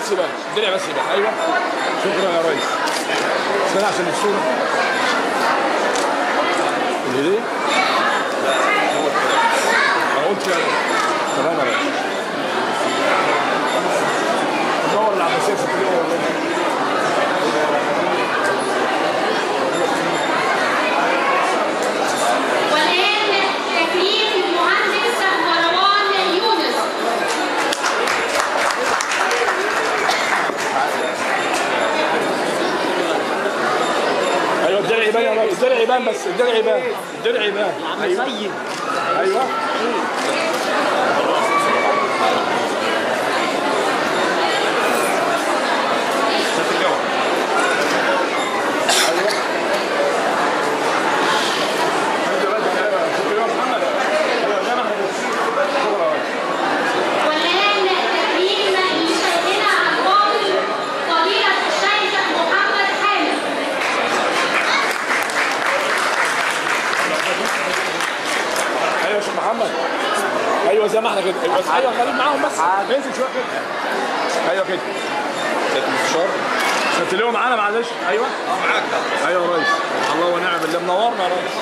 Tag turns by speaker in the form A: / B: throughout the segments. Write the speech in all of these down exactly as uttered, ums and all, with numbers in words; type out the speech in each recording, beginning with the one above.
A: بس يبان، الدرع بس يبان. ايوه شكرا يا ريس. استنى عشان الصوره. الهديه؟ انا قلت كده. تمام يا ريس. الدور اللي على المسافه في اليوم والله. الدرع يبان يا ريس، الدرع يبان بس، الدرع يبان، الدرع يبان. ايوه ايوه محمد. ايوه زي ما احنا كده. بس ايوه خليك معاهم بس. انزل شويه كده. ايوه كده. سياده المستشار. شفت اليوم معانا معلش. ايوه. اه معاك. ايوه يا ريس. الله ونعم بالله منورنا يا ريس.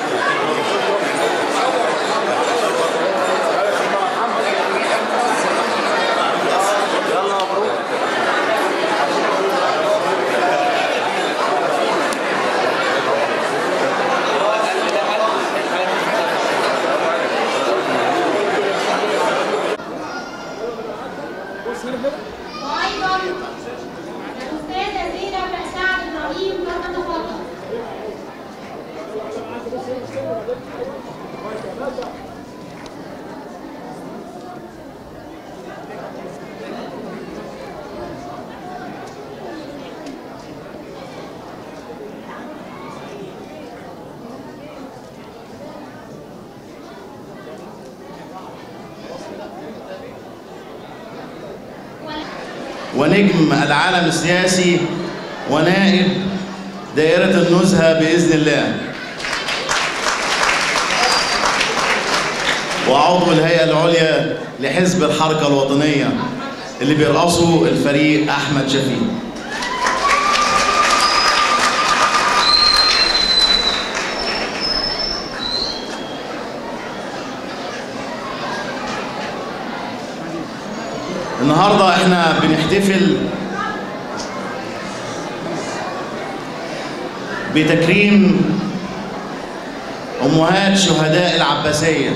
A: يلا مبروك.
B: وايضا الاستاذه زينب سعد ابراهيم فلتتفضل.
C: ونجم العالم السياسي ونائب دائرة النزهة بإذن الله، وعضو الهيئة العليا لحزب الحركة الوطنية اللي بيرأسه الفريق أحمد شفيق. النهارده احنا بنحتفل بتكريم امهات شهداء العباسيه.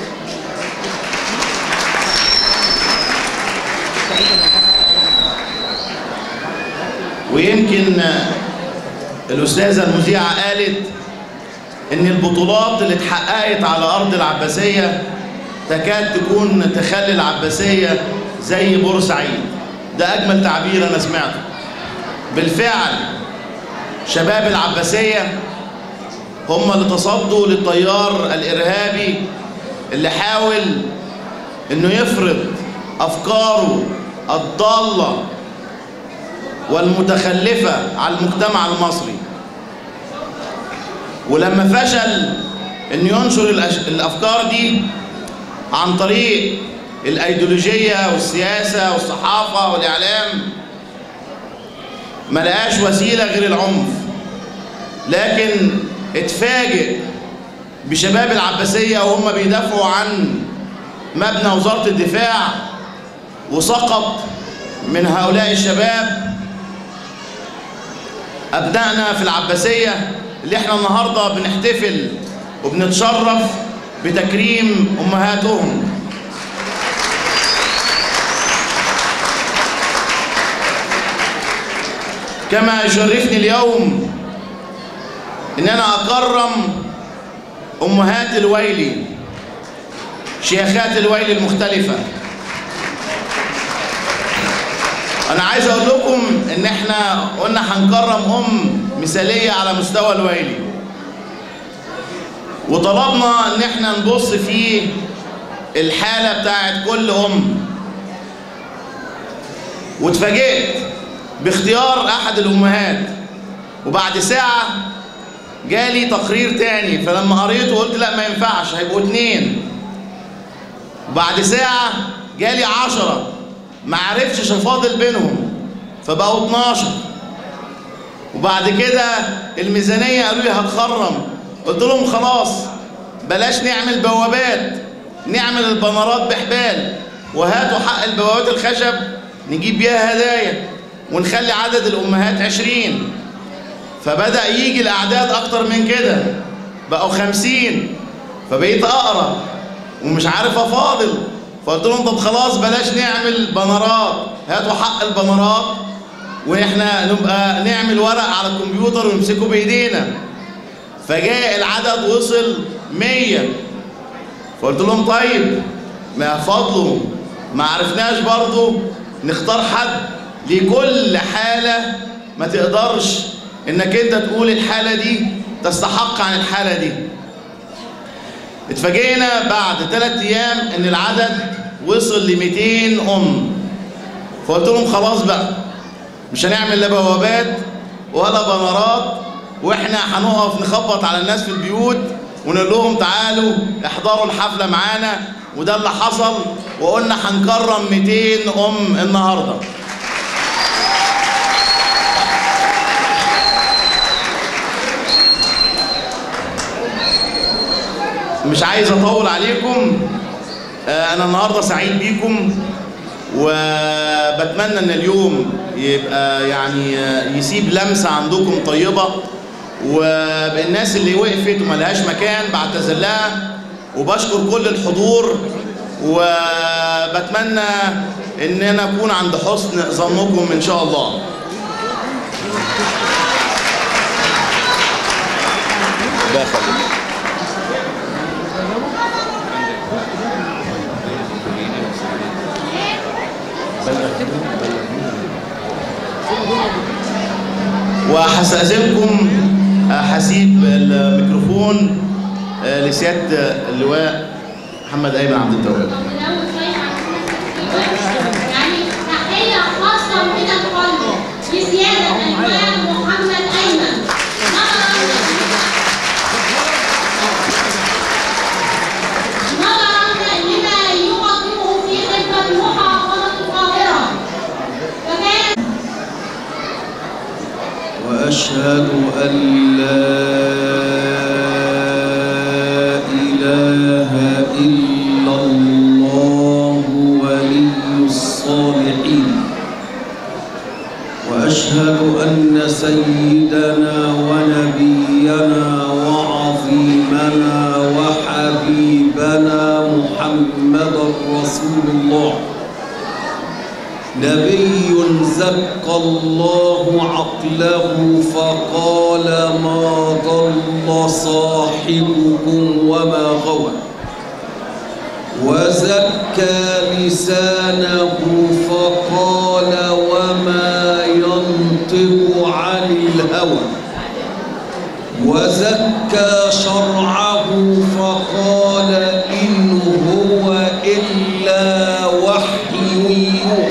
C: ويمكن الاستاذه المذيعه قالت ان البطولات اللي اتحققت على ارض العباسيه تكاد تكون تخلي العباسيه زي بورسعيد. ده أجمل تعبير أنا سمعته. بالفعل شباب العباسية هم اللي تصدوا للتيار الإرهابي اللي حاول إنه يفرض أفكاره الضالة والمتخلفة على المجتمع المصري. ولما فشل إنه ينشر الأفكار دي عن طريق الأيديولوجية والسياسة والصحافة والإعلام، ما لقاش وسيلة غير العنف، لكن اتفاجئ بشباب العباسية وهم بيدافعوا عن مبنى وزارة الدفاع، وسقط من هؤلاء الشباب أبنائنا في العباسية اللي احنا النهاردة بنحتفل وبنتشرف بتكريم أمهاتهم. كما يشرفني اليوم ان انا اكرم امهات الويلي، شيخات الويلي المختلفة. انا عايز اقول لكم ان احنا قلنا هنكرم ام مثالية على مستوى الويلي، وطلبنا ان احنا نبص في الحالة بتاعت كل ام، واتفاجئت باختيار احد الامهات. وبعد ساعة جالي تقرير تاني، فلما قريته قلت لا ما ينفعش، هيبقوا اتنين. وبعد ساعة جالي عشرة، ما عرفش افاضل بينهم فبقوا اتناشر. وبعد كده الميزانيه قالوا لي هتخرم، قلت لهم خلاص بلاش نعمل بوابات، نعمل البنرات بحبال، وهاتوا حق البوابات الخشب نجيب بيها هدايا ونخلي عدد الامهات عشرين. فبدأ يجي الاعداد اكتر من كده، بقوا خمسين، فبقيت اقرا ومش عارف افاضل. فقلت لهم طب خلاص بلاش نعمل بنرات، هاتوا حق البنرات واحنا نبقى نعمل ورق على الكمبيوتر ونمسكه بايدينا. فجاء العدد وصل مية، فقلت لهم طيب ما فضلوا ما عرفناش برضو نختار حد لكل حالة ما تقدرش انك انت تقول الحالة دي تستحق عن الحالة دي. اتفاجئنا بعد ثلاث ايام ان العدد وصل ل مئتين ام. فقلت لهم خلاص بقى مش هنعمل لا بوابات ولا بنرات، واحنا هنقف نخبط على الناس في البيوت ونقول لهم تعالوا احضروا الحفله معانا. وده اللي حصل، وقلنا هنكرم مئتين ام النهارده. مش عايز اطول عليكم، انا النهارده سعيد بيكم، وبتمنى ان اليوم يبقى يعني يسيب لمسه عندكم طيبه، وبالناس اللي وقفت وما لهاش مكان بعتذر لها، وبشكر كل الحضور، وبتمنى ان انا اكون عند حسن ظنكم ان شاء الله. وهستأذنكم هسيب الميكروفون لسيادة اللواء محمد أيمن عبد التواب.
B: يعني تحية خاصة من القلب لسيادة اللواء محمد أيمن، نظرا لما يقدمه في خدمة محافظة القاهرة. فكان
D: وأشهد أن لا إله إلا الله ولي الصالحين، وأشهد أن سيدنا ونبينا وعظيمنا وحبيبنا محمد رسول الله، نبي زكى الله عقله فقال ما ضل صاحبكم وما غوى، وزكى لسانه فقال وما ينطق عن الهوى، وزكى شرعه فقال إن هو إلا وحي يوحى،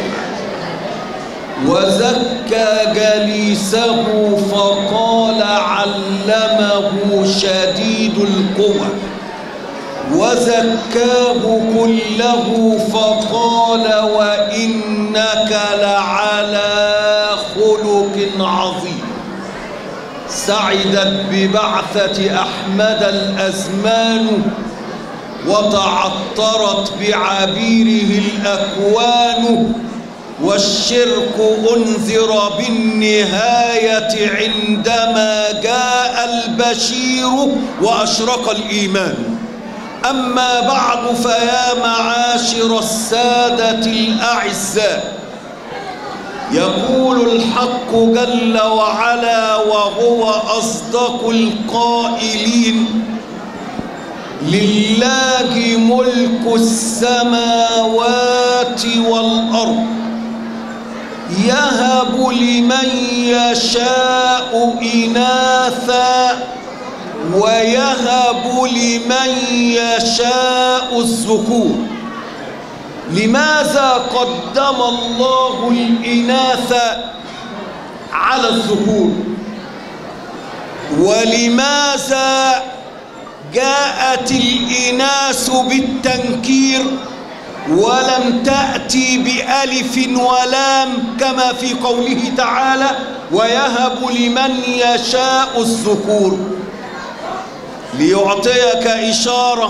D: وزكى جليسه فقال علمه شديد القوى، وزكاه كله فقال وإنك لعلى خلق عظيم. سعدت ببعثة أحمد الأزمان، وتعطرت بعبيره الأكوان، والشرك أنذر بالنهاية عندما جاء البشير وأشرق الإيمان. أما بعد، فيا معاشر السادة الأعزاء، يقول الحق جل وعلا وهو أصدق القائلين: لله ملك السماوات والأرض يهب لمن يشاء إناثا ويهب لمن يشاء الذكور. لماذا قدم الله الإناث على الذكور؟ ولماذا جاءت الإناث بالتنكير ولم تأتي بألف ولام كما في قوله تعالى ويهب لمن يشاء الذكور، ليعطيك إشارة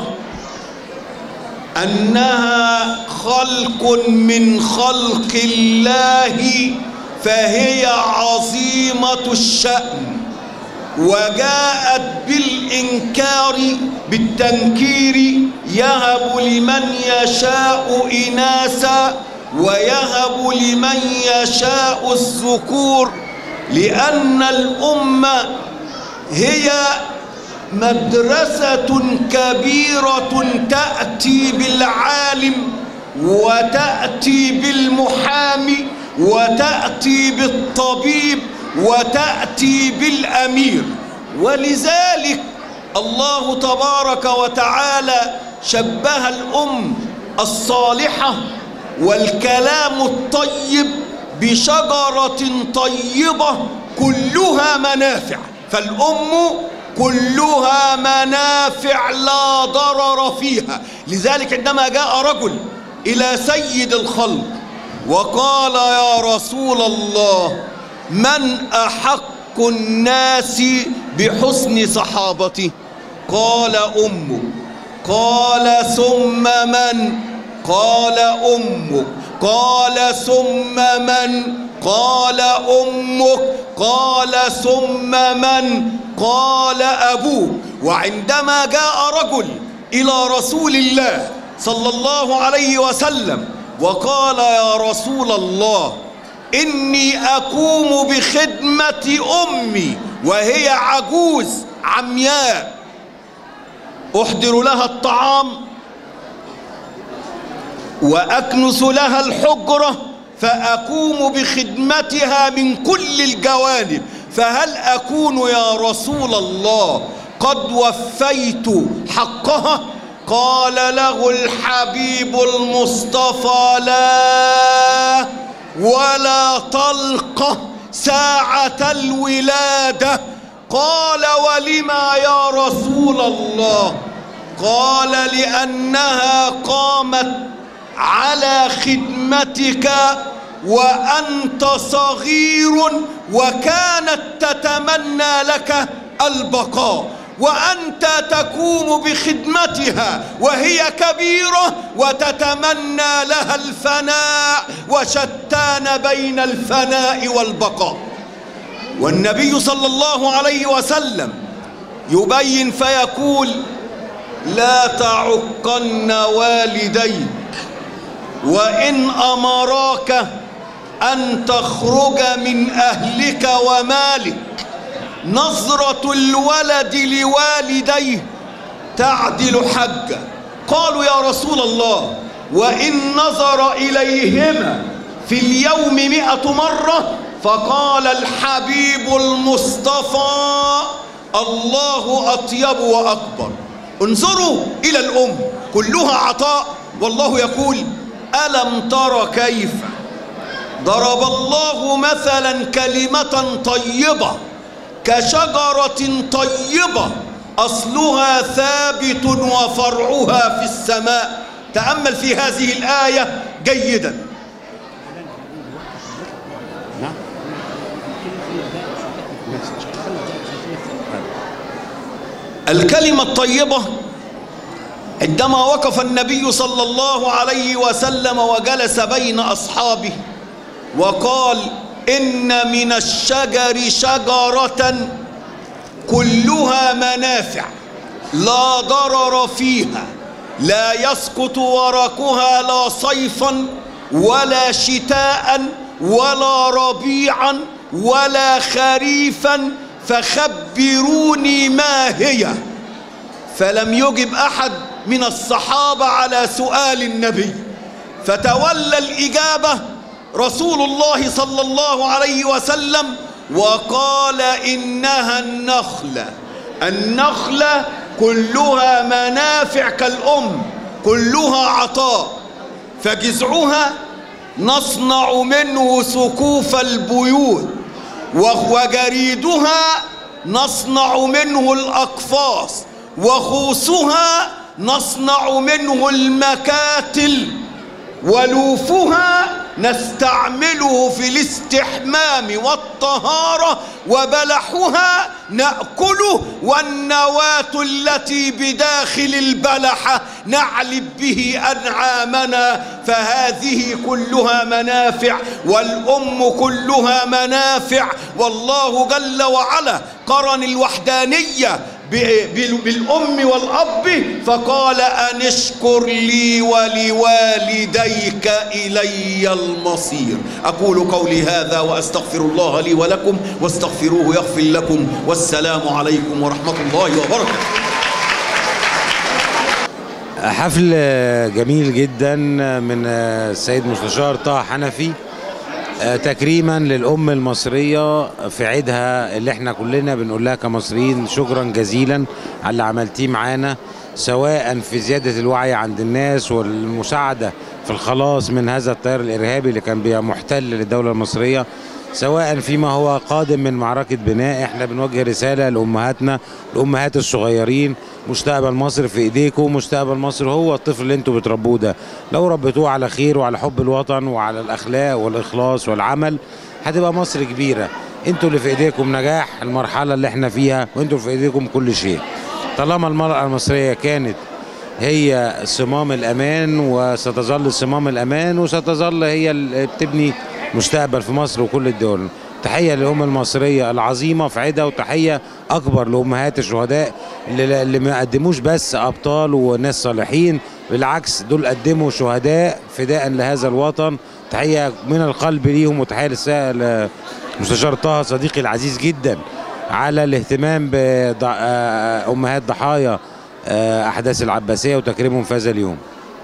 D: أنها خلق من خلق الله، فهي عظيمة الشأن، وجاءت بالإنكار بالتنكير، يهب لمن يشاء إناثا ويهب لمن يشاء الذكور، لأن الأمة هي مدرسة كبيرة تأتي بالعالم وتأتي بالمحامي وتأتي بالطبيب وتأتي بالأمير. ولذلك الله تبارك وتعالى شبه الأم الصالحة والكلام الطيب بشجرة طيبة كلها منافع، فالأم كلها منافع لا ضرر فيها. لذلك عندما جاء رجل إلى سيد الخلق وقال يا رسول الله من أحق الناس بحسن صحابتي؟ قال أمك. قال ثم من؟ قال أمك. قال ثم من؟ قال أمك. قال ثم من؟ قال أبوك. وعندما جاء رجل إلى رسول الله صلى الله عليه وسلم وقال يا رسول الله إني أقوم بخدمة أمي وهي عجوز عمياء، أحضر لها الطعام وأكنس لها الحجرة، فأقوم بخدمتها من كل الجوانب، فهل أكون يا رسول الله قد وفيت حقها؟ قال له الحبيب المصطفى لا ولا طلقة ساعة الولادة. قال ولما يا رسول الله؟ قال لأنها قامت على خدمتك وأنت صغير وكانت تتمنى لك البقاء، وأنت تقوم بخدمتها وهي كبيرة وتتمنى لها الفناء، وشتان بين الفناء والبقاء. والنبي صلى الله عليه وسلم يبين فيقول لا تعقن والديك وإن أمراك أن تخرج من أهلك ومالك، نظرة الولد لوالديه تعدل حجة. قالوا يا رسول الله وإن نظر إليهما في اليوم مئة مرة؟ فقال الحبيب المصطفى الله أطيب وأكبر. انظروا إلى الأم كلها عطاء، والله يقول ألم تر كيف ضرب الله مثلا كلمة طيبة كشجرة طيبة أصلها ثابت وفرعها في السماء. تأمل في هذه الآية جيدا. الكلمة الطيبة عندما وقف النبي صلى الله عليه وسلم وجلس بين أصحابه وقال إن من الشجر شجرة كلها منافع لا ضرر فيها، لا يسقط ورقها لا صيفا ولا شتاء ولا ربيعا ولا خريفا، فخبروني ما هي؟ فلم يجب أحد من الصحابة على سؤال النبي، فتولى الإجابة رسول الله صلى الله عليه وسلم وقال إنها النخلة. النخلة كلها منافع كالأم، كلها عطاء، فجذعها نصنع منه سقوف البيوت، وجريدها نصنع منه الأقفاص، وخوصها نصنع منه المكاتل، ولوفها نستعمله في الاستحمام والطهارة، وبلحها نأكله، والنواة التي بداخل البلحة نعلب به أنعامنا. فهذه كلها منافع، والأم كلها منافع. والله جل وعلا قرن الوحدانية بالأم والأب فقال أن اشكر لي ولوالديك إلي المصير. أقول قولي هذا وأستغفر الله لي ولكم، واستغفروه يغفر لكم، والسلام عليكم ورحمة الله وبركاته.
E: حفل جميل جدا من السيد مستشار طه حنفي تكريما للأم المصرية في عيدها اللي احنا كلنا بنقول لها كمصريين شكرا جزيلا على اللي عملتيه معانا، سواء في زيادة الوعي عند الناس والمساعدة في الخلاص من هذا التيار الإرهابي اللي كان محتل للدولة المصرية، سواء فيما هو قادم من معركة بناء. احنا بنوجه رسالة لأمهاتنا، الأمهات الصغيرين، مستقبل مصر في ايديكم. مستقبل مصر هو الطفل اللي انتوا بتربوه ده، لو ربيتوه على خير وعلى حب الوطن وعلى الاخلاق والاخلاص والعمل هتبقى مصر كبيره. انتوا اللي في ايديكم نجاح المرحله اللي احنا فيها، وانتوا في ايديكم كل شيء. طالما المراه المصريه كانت هي صمام الامان وستظل صمام الامان وستظل هي اللي بتبني مستقبل في مصر وكل الدول. تحية للأمة المصرية العظيمة في عيدها، وتحية أكبر لأمهات الشهداء اللي, اللي ما قدموش بس أبطال وناس صالحين، بالعكس دول قدموا شهداء فداء لهذا الوطن. تحية من القلب ليهم، وتحية للمستشار طه صديقي العزيز جدا على الاهتمام بأمهات ضحايا أحداث العباسية وتكريمهم في هذا اليوم.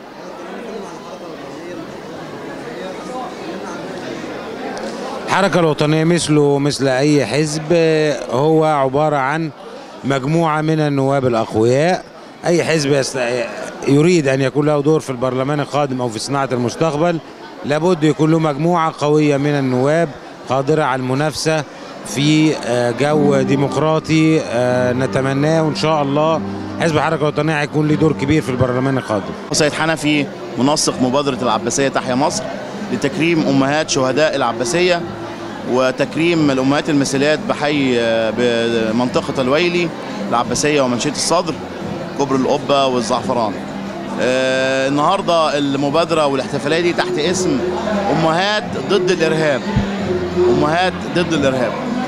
E: الحركة الوطنية مثله مثل أي حزب هو عبارة عن مجموعة من النواب الأقوياء. أي حزب يريد أن يكون له دور في البرلمان القادم أو في صناعة المستقبل لابد يكون له مجموعة قوية من النواب قادرة على المنافسة في جو ديمقراطي نتمناه، وإن شاء الله حزب الحركة الوطنية هيكون له دور كبير في البرلمان القادم.
C: سيد حنفي منسق مبادرة العباسية تحيا مصر لتكريم أمهات شهداء العباسية وتكريم الأمهات المثاليات بحي بمنطقة الويلي العباسية ومنشية الصدر كبر القبة والزعفران. آه النهاردة المبادرة والاحتفالية دي تحت اسم أمهات ضد الإرهاب. أمهات ضد الإرهاب.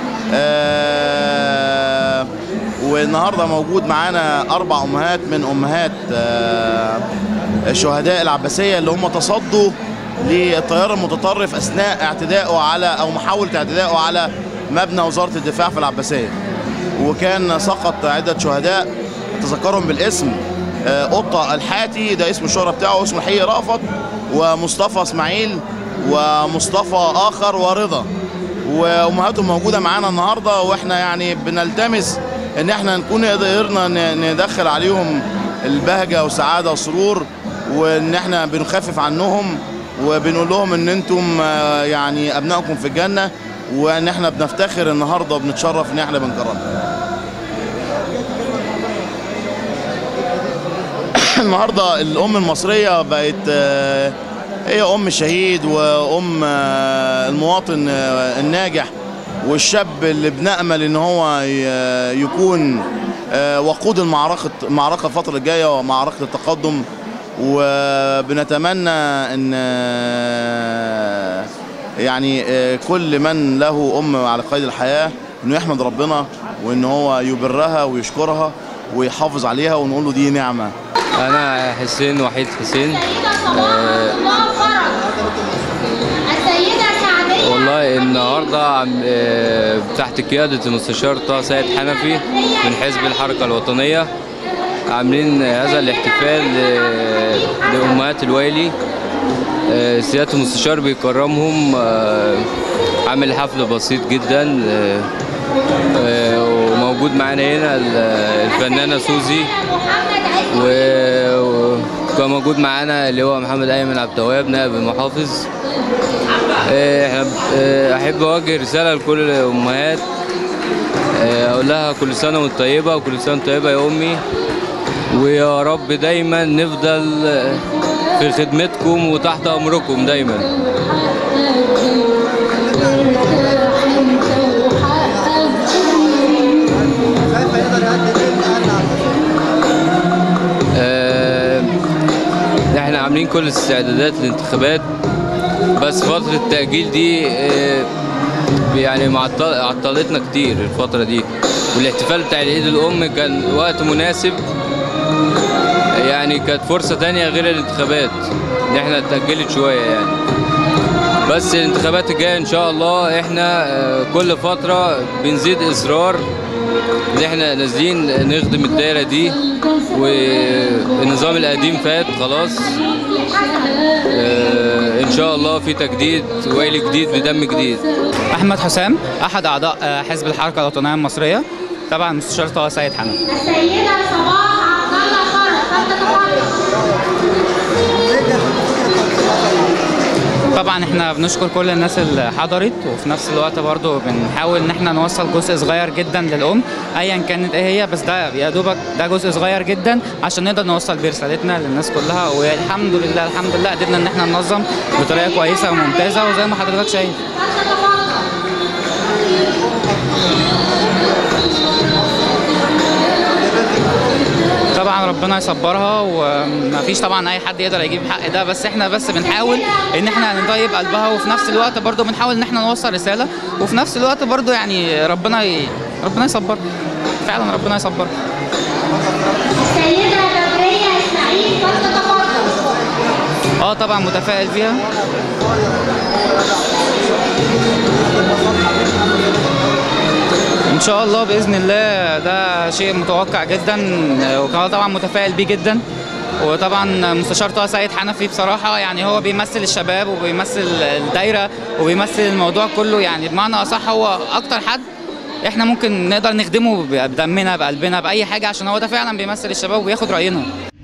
C: آه والنهاردة موجود معانا أربع أمهات من أمهات آه شهداء العباسية اللي هم تصدوا للتيار المتطرف أثناء اعتدائه على أو محاولة اعتدائه على مبنى وزارة الدفاع في العباسية، وكان سقط عدة شهداء تذكرهم بالاسم قطة الحاتي ده اسم الشهرة بتاعه، اسمه حي رأفت، ومصطفى اسماعيل، ومصطفى آخر، ورضا. وأمهاتهم موجودة معانا النهاردة، وإحنا يعني بنلتمس إن إحنا نكون قدرنا ندخل عليهم البهجة والسعادة والسرور، وإن إحنا بنخفف عنهم وبنقول لهم ان انتم يعني ابنائكم في الجنه، وان احنا بنفتخر النهارده وبنتشرف ان احنا بنكرمهم. النهارده الام المصريه بقت هي ام الشهيد وام المواطن الناجح والشاب اللي بنأمل ان هو يكون وقود المعركه المعركه الفتره الجايه ومعركه التقدم. وبنتمنى ان يعني كل من له ام على قيد الحياه انه يحمد ربنا وان هو يبرها ويشكرها ويحافظ عليها، ونقول له دي نعمه.
F: انا حسين وحيد حسين.
B: آه
F: والله النهارده تحت قياده المستشار طه سيد حنفي من حزب الحركه الوطنيه عاملين هذا الاحتفال لأمهات الويلي. سيادة المستشار بيكرمهم، عامل حفل بسيط جدا، وموجود معانا هنا الفنانة سوزي، وكان موجود معانا اللي هو محمد أيمن عبد التواب نائب المحافظ. أحب أوجه رسالة لكل الأمهات، أقول لها كل سنة وأنت طيبة، وكل سنة وأنت طيبة يا أمي، ويا رب دايما نفضل في خدمتكم وتحت امركم دايما. آه، احنا عاملين كل الاستعدادات للانتخابات، بس فترة التأجيل دي آه، يعني معطل- عطلتنا كتير الفترة دي، والاحتفال بتاع العيد الأم كان وقت مناسب، يعني كانت فرصة تانية غير الانتخابات ان احنا اتأجلت شوية يعني. بس الانتخابات الجاية ان شاء الله احنا آه، كل فترة بنزيد اصرار ان احنا نازلين نخدم الدايرة دي، والنظام القديم فات خلاص. آه، ان شاء الله في تجديد ويل جديد بدم جديد.
G: أحمد حسام، أحد أعضاء حزب الحركة الوطنية المصرية، طبعا مستشار طه سيد حنفي.
B: السيدة صباح عبد الله فرج فلتتفضل.
G: طبعا احنا بنشكر كل الناس اللي حضرت، وفي نفس الوقت برضو بنحاول ان احنا نوصل جزء صغير جدا للأم ايا كانت ايه هي، بس ده يا دوبك ده جزء صغير جدا عشان نقدر نوصل برسالتنا للناس كلها. والحمد لله الحمد لله قدرنا ان احنا ننظم بطريقه كويسه وممتازه، وزي ما حضرتك شايف. طبعا ربنا يصبرها، ومفيش طبعا اي حد يقدر يجيب حق ده، بس احنا بس بنحاول ان احنا نطيب قلبها، وفي نفس الوقت برضو بنحاول ان احنا نوصل رساله، وفي نفس الوقت برضو يعني ربنا ي... ربنا يصبرها، فعلا ربنا يصبرها.
B: السيدة بدرية إسماعيل فلتتفضل.
G: اه طبعا متفائل بيها. ان شاء الله باذن الله، ده شيء متوقع جدا، وكمان طبعا متفائل بيه جدا. وطبعا مستشار طه سيد حنفي بصراحه يعني هو بيمثل الشباب وبيمثل الدايره وبيمثل الموضوع كله، يعني بمعنى اصح هو اكتر حد احنا ممكن نقدر نخدمه بدمنا بقلبنا باي حاجه، عشان هو ده فعلا بيمثل الشباب وبياخد راينا.